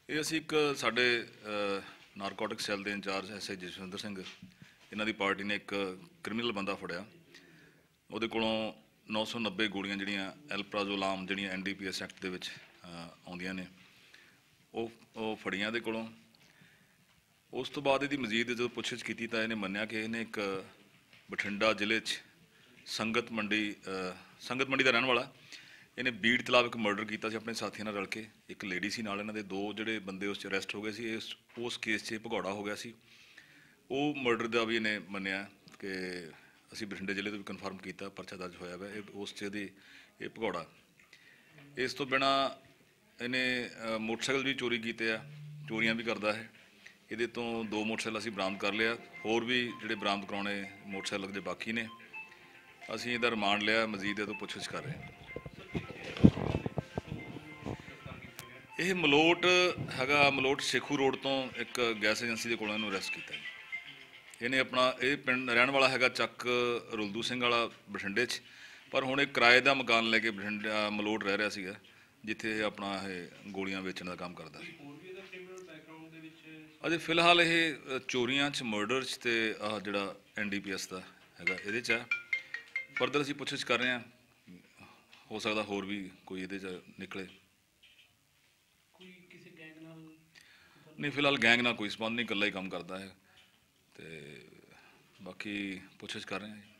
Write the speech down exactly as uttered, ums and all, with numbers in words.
ਇਹ ਅਸੀਂ ਇੱਕ ਸਾਡੇ ਨਾਰਕੋਟਿਕ ਸੈੱਲ ਦੇ incharge S I Jaswinder Singh ਇਹਨਾਂ ਦੀ ਪਾਰਟੀ ਨੇ ਇੱਕ ਕ੍ਰਿਮੀਨਲ ਬੰਦਾ ਫੜਿਆ। ਉਹਦੇ ਕੋਲੋਂ ਨੌ ਸੌ ਨੱਬੇ ਗੋਲੀਆਂ ਜਿਹੜੀਆਂ ਐਲਪਰਾਜ਼ੋਲਾਮ ਜਿਹੜੀਆਂ N D P S act ਦੇ ਵਿੱਚ ਆਉਂਦੀਆਂ ਨੇ ਉਹ ਉਹ ਫੜੀਆਂ ਇਹਦੇ ਕੋਲੋਂ। ਉਸ ਤੋਂ ਬਾਅਦ ਇਹਦੀ ਮਜ਼ੀਦ ਜਦੋਂ ਪੁੱਛਗਿੱਛ ਕੀਤੀ ਤਾਂ ਇਹਨੇ ਮੰਨਿਆ ਕਿ ਇਹਨੇ ਇੱਕ ਬਠਿੰਡਾ ਜ਼ਿਲ੍ਹੇ 'ਚ ਸੰਗਤ ਮੰਡੀ ਸੰਗਤ ਮੰਡੀ ਦਾ ਰਹਿਣ ਵਾਲਾ ਇਹਨੇ ਬੀੜ ਤਲਾਬ ਇੱਕ ਮਰਡਰ ਕੀਤਾ ਸੀ ਆਪਣੇ ਸਾਥੀਆਂ ਨਾਲ ਰਲ ਕੇ। ਇੱਕ ਲੇਡੀ ਸੀ ਨਾਲ, ਇਹਨਾਂ ਦੇ ਦੋ ਜਿਹੜੇ ਬੰਦੇ ਉਸ 'ਚ ਅਰੈਸਟ ਹੋ ਗਏ ਸੀ। ਇਸ ਉਸ ਕੇਸ 'ਚ ਭਗੌੜਾ ਹੋ ਗਿਆ ਸੀ। ਉਹ ਮਰਡਰ ਦਾ ਵੀ ਇਹਨੇ ਮੰਨਿਆ ਕਿ ਅਸੀਂ ਬਠਿੰਡੇ ਜ਼ਿਲ੍ਹੇ ਤੋਂ ਵੀ ਕਨਫਰਮ ਕੀਤਾ, ਪਰਚਾ ਦਰਜ ਹੋਇਆ ਵਾ ਇਹ ਉਸ 'ਚ ਇਹਦੀ ਇਹ ਭਗੌੜਾ। ਇਸ ਤੋਂ ਬਿਨਾਂ ਇਹਨੇ ਮੋਟਰਸਾਈਕਲ ਵੀ ਚੋਰੀ ਕੀਤੇ ਆ, ਚੋਰੀਆਂ ਵੀ ਕਰਦਾ ਹੈ। ਇਹਦੇ ਤੋਂ ਦੋ ਮੋਟਰਸਾਈਕਲ ਅਸੀਂ ਬਰਾਮਦ ਕਰ ਲਿਆ, ਹੋਰ ਵੀ ਜਿਹੜੇ ਬਰਾਮਦ ਕਰਾਉਣੇ ਮੋਟਰਸਾਈਕਲ ਦੇ ਬਾਕੀ ਨੇ। ਅਸੀਂ ਇਹਦਾ ਰਿਮਾਂਡ ਲਿਆ, ਮਜ਼ੀਦ ਇਹ ਤੋਂ ਪੁੱਛਗਿੱਛ ਕਰ ਰਹੇ ਹਾਂ। ਇਹ ਮਲੋਟ ਹੈਗਾ, ਮਲੋਟ ਸ਼ੇਖੂ ਰੋਡ ਤੋਂ ਇੱਕ ਗੈਸ ਏਜੰਸੀ ਦੇ ਕੋਲੋਂ ਇਹਨੂੰ ਅਰੈਸਟ ਕੀਤਾ। ਇਹਨੇ ਆਪਣਾ ਇਹ ਪਿੰਡ ਰਹਿਣ ਵਾਲਾ ਹੈਗਾ ਚੱਕ ਰੁਲਦੂ ਸਿੰਘ ਵਾਲਾ ਬਠਿੰਡੇ 'ਚ, ਪਰ ਹੁਣ ਇਹ ਕਿਰਾਏ ਦਾ ਮਕਾਨ ਲੈ ਕੇ ਬਠਿੰਡਾ ਮਲੋਟ ਰਹਿ ਰਿਹਾ ਸੀਗਾ, ਜਿੱਥੇ ਇਹ ਆਪਣਾ ਇਹ ਗੋਲੀਆਂ ਵੇਚਣ ਦਾ ਕੰਮ ਕਰਦਾ ਸੀ। ਅਜੇ ਫਿਲਹਾਲ ਇਹ ਚੋਰੀਆਂ 'ਚ, ਮਰਡਰ 'ਚ ਅਤੇ ਆਹ ਜਿਹੜਾ ਐਨ ਡੀ ਪੀ ਐਸ ਦਾ ਹੈਗਾ ਇਹਦੇ 'ਚ ਹੈ। ਫਰਦਰ ਅਸੀਂ ਪੁੱਛਗਿੱਛ ਕਰ ਰਹੇ ਹਾਂ, ਹੋ ਸਕਦਾ ਹੋਰ ਵੀ ਕੋਈ ਇਹਦੇ 'ਚ ਨਿਕਲੇ। ਨਹੀਂ, ਫਿਲਹਾਲ ਗੈਂਗ ਨਾਲ ਕੋਈ ਸੰਬੰਧ ਨਹੀਂ, ਇਕੱਲਾ ਹੀ ਕੰਮ ਕਰਦਾ ਹੈ ਅਤੇ ਬਾਕੀ ਪੁੱਛਗਿੱਛ ਕਰ ਰਹੇ ਹਾਂ ਜੀ।